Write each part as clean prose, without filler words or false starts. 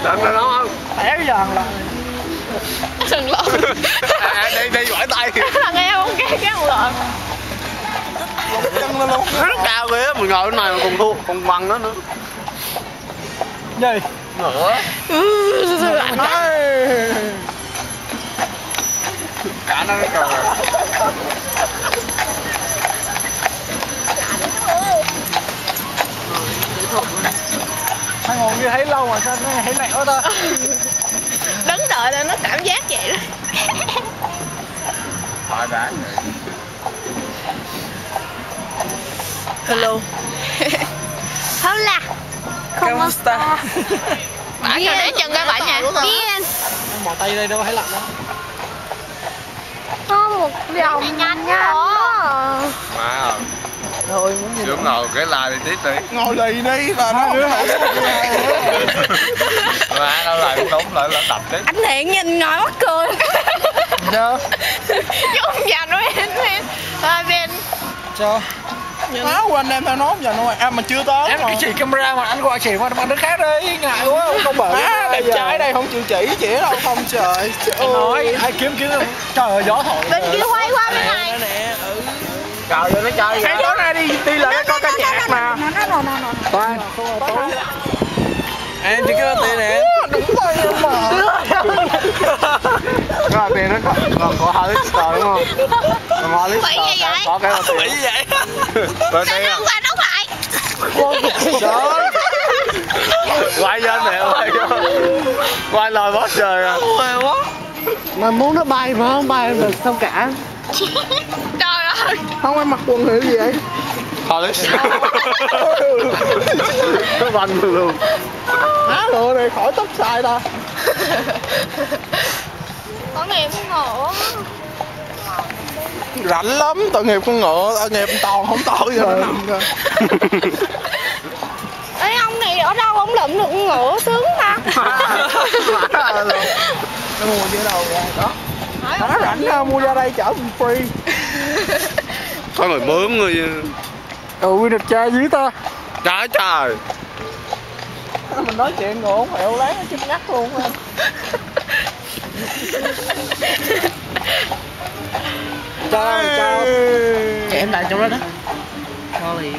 Lần là nó không? Té bây giờ thằng lợn. Thằng lợn. Đi quải tay. Thằng em không ghét cái thằng lợn. Chân nó luôn. Nó rất cao ghê, mình ngồi bên này mà cùng thua, còn bằng nó nữa. Gì? Nữa. Lạnh quá. Cả nó cười. Hai ngồi như thấy lâu mà sao nó thấy lạnh quá ta? Đứng đợi là nó cảm giác vậy đó. Hỏi đáng rồi. Hello. Hola. ¿Cómo está? Bả cho để chân cái bả nha. Bien. Mò tay đây đâu thấy lạnh đâu. Có một vòng nhanh đó. Má Thôi muốn gì xuống ngồi cái la đi tiếp đi. Ngồi lì đi là nó đứa hả? Má đâu lại đúng lại là đập đấy. Anh Thiện nhìn ngồi mắc cười. Sao? Chứ không già nói em. Thôi bên. Sao? Áo của anh em theo nốt giờ nuôi em mà chưa tới. Em cứ chỉ camera mà anh gọi chỉ qua bằng đứa khác đi, ngại quá không bự. Má đẹp trai đây không chịu chỉ đâu không trời. Anh nói ai kiếm trời ơi gió thổi. Bên kia quay qua bên này. Trời ơi nó chơi Cái tối nay đi là nó có cái nhạc mà. Toan. Em chỉ cái tiền nè. Đúng rồi em mà. Cái tiền nó còn có hai lít đúng không? Còn hai lít có cái tiền. Bị vậy. Bên đây Nó qua đóng lại. đó. Quay lên nè, quay lên. Quay lời boss trời à. Mà muốn nó bay mà không bay được sao cả. Trời ơi. Không em mặc quần hiệu gì vậy? Hai lít. Nó banh luôn. Má lựa này khỏi tóc xài ta. Có nghiệp không ngộ. Rảnh lắm, tội nghiệp con ngựa, tội nghiệp toàn không tội rồi nó nằm kìa. Ê ông này ở đâu ông lụm được con ngựa sướng ta. Nó mua dưới đâu ra đó. Nó rảnh ha, mua ra đây chở mình free. Có người bướm người. Ừ đẹp trai dữ ta. Trời trời. Mình nói chuyện ngộ không hiểu láng nó chim ngắt luôn ha. Chào chào. Em lại trong đó đó. Cho liền.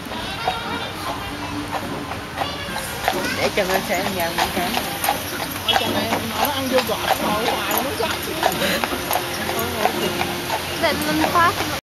Để chân anh sẽ nhà mình cái. Ở chân này nó ăn vô gọt ngồi ngoài nó chắc. Định linh phát.